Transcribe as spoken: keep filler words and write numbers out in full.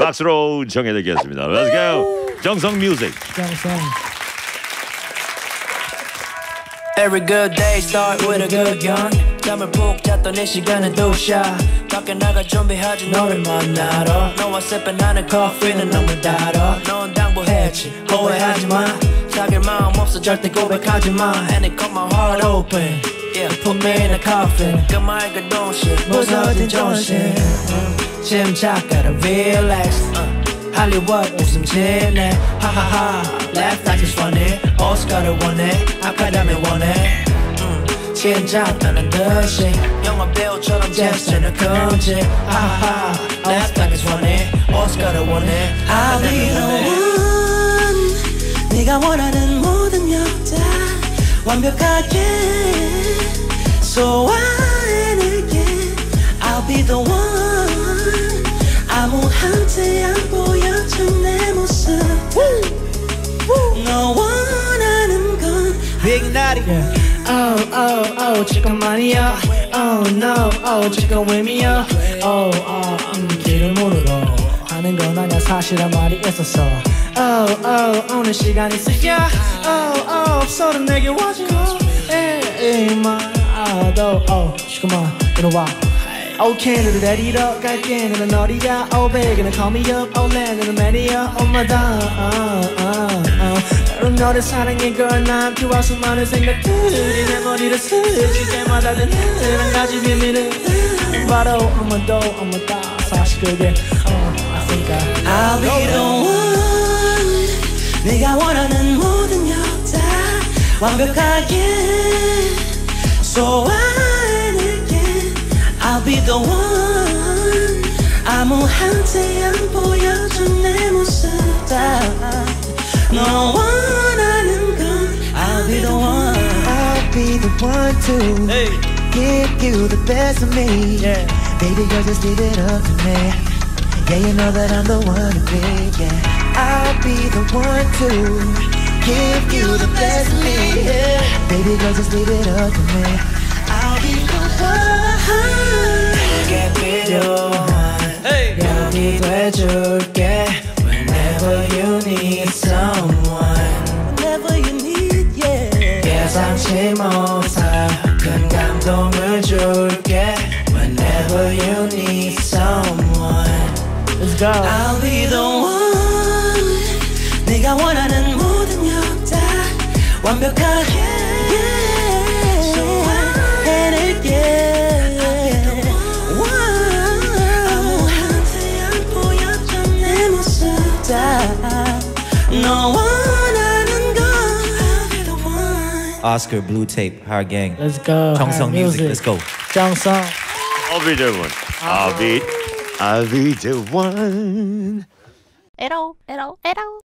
박수로 정해드리겠습니다. Let's go. 정성 뮤직. 정성. Every good day start with a good gun. 잠을 푹 잤더니 시간은 두 샷. 밖에 나가 준비하지 너를 만나러. 너와 sipping 하는 커피는 너무 달아. 넌 당부했지 오해하지 마. 사귈 마음 없어 절대 고백하지 마. And it cut my heart open. Yeah, put me in a coffin. 그 말 그 동시에 무서워진 정신. 침착 gotta relax. 할리우드 웃음 짓네. 하하하 laugh like it's funny. 오스카를 원해 아카데미 원해. 긴장 나는 듯이 영화 배우처럼 제스처는 금지. 하하하 laugh like it's funny. 오스카를 원해 I'll be the one. 네가 원하는 모든 여자 완벽하게 소화해낼게. I'll be the one. 아무한테 안 보여준 내 모습. 너 원하는 건 Big Natty. Oh oh oh 잠깐만이야. Oh no oh 지금 의미야. Oh oh 음, 길을 모르고 하는 건 아냐 사실은 말이 있었어. Oh oh 오늘 시간 있을까? Oh oh 없어도 내게 와줘. 에이 마도 oh 잠깐만 들어와. Okay, 너를 데리러 갈게. 너는 어디야? Oh, baby, gonna call me up. Oh, man, 너는 말이야. Oh, my God. Uh, uh, uh. 나는 너를 사랑해, girl. 난 필요한 수많은 생각들이 내 머리를 스칠 때마다 드는 한 가지 비밀은 바로 엄마도 엄마다. 사실 그게 uh, I think I I'll be the one. 네가 원하는 모든 여자 완벽하게 소화해낼게. I'll be the one. 아무한테 안 보여준 내 모습 다 너 원하는 건 I'll be the one. I'll be the one to hey. give you the best of me. Yeah. Baby girl, just leave it up to me. Yeah, you know that I'm the one to be. Yeah. I'll be the one to give you the best of me. Yeah. Baby girl, just leave it up to me. I'll be the one. 내게 필요한 여기 돼줄게. Whenever you need someone. Whenever you need, yeah. 예상치 못한 큰 감동을 줄게. Whenever you need someone. Let's go. I'll be the one. 네가 원하는 모든 여자 완벽하게 소화해낼게. 너 원하는 건 I'll be the one. Oscar Blue Tape Hard Gang. Let's go. 정성 music. Let's go. 정성. I'll be the one. I'll be, I'll be the one. 에러 에러 에러